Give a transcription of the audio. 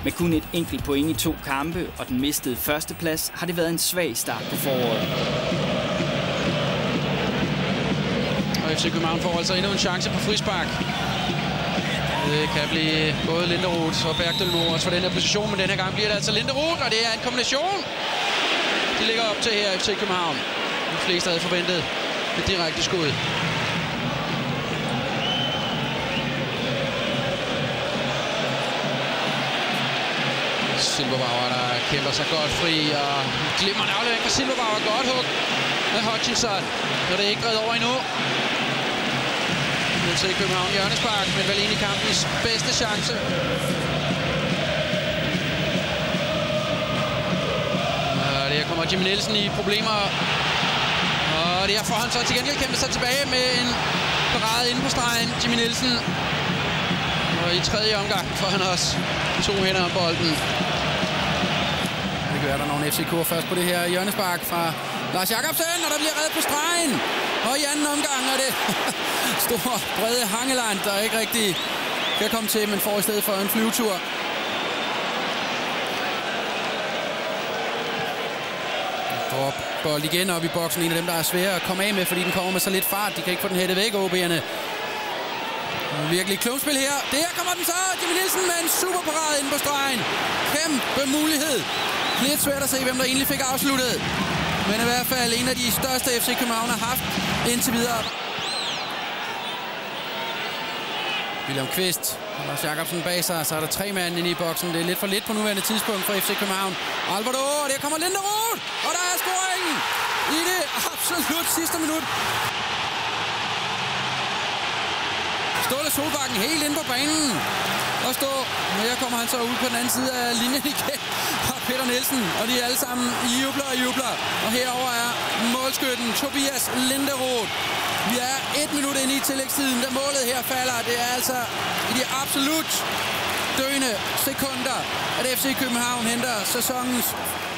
Med kun et enkelt point i 2 kampe og den mistede førsteplads har det været en svag start på foråret. Og FC København får altså endnu en chance på frispark. Det kan blive både Linderoth og Bergdølmo også for den her position, men den her gang bliver det altså Linderoth, og det er en kombination. De ligger op til her FC København. De fleste havde forventet et direkte skud. Silberbauer, der kæmper sig godt fri, og glimrende aflevering fra Silberbauer. Godt hug med Hutchinson. Nu er det ikke drevet over endnu. Ned til København hjørnespark, men vel egentlig kampens bedste chance. Og der kommer Jimmy Nielsen i problemer. Og der får han så til gengæld kæmpet sig tilbage med en parade inde på stregen. Jimmy Nielsen. Og i tredje omgang får han også 2 hænder om bolden. Det gør der nogle FCK'er først på det her hjørnespark fra Lars Jacobsen, og der bliver reddet på stregen. Og i anden omgang er det store, brede Hangeland, der ikke rigtig kan komme til, men får i stedet for en flyvetur. Drop bold igen op i boksen. En af dem, der er svære at komme af med, fordi den kommer med så lidt fart. De kan ikke få den hættet væk, OB'erne. Virkelig klumspil her. Der kommer den så. Jimmy Nielsen med en super parade inde på stregen. Kæmpe mulighed. Lidt svært at se, hvem der egentlig fik afsluttet. Men i hvert fald en af de største FC København har haft indtil videre. William Kvist og Lars Jacobsen bag sig. Så er der 3 mand inde i boksen. Det er lidt for lidt på nuværende tidspunkt for FC København. Alberto, og der kommer Linderoth. Og der er scoringen i det absolut sidste minut. Ståle Solbakken helt inde på banen og stå. Men her kommer han så ud på den anden side af linjen igen. Og Peter Nielsen, og de alle sammen jubler og jubler. Og herover er målskytten Tobias Linderoth. Vi er 1 minut inde i tillægstiden, da målet her falder. Det er altså i de absolut døende sekunder, at FC København henter sæsonens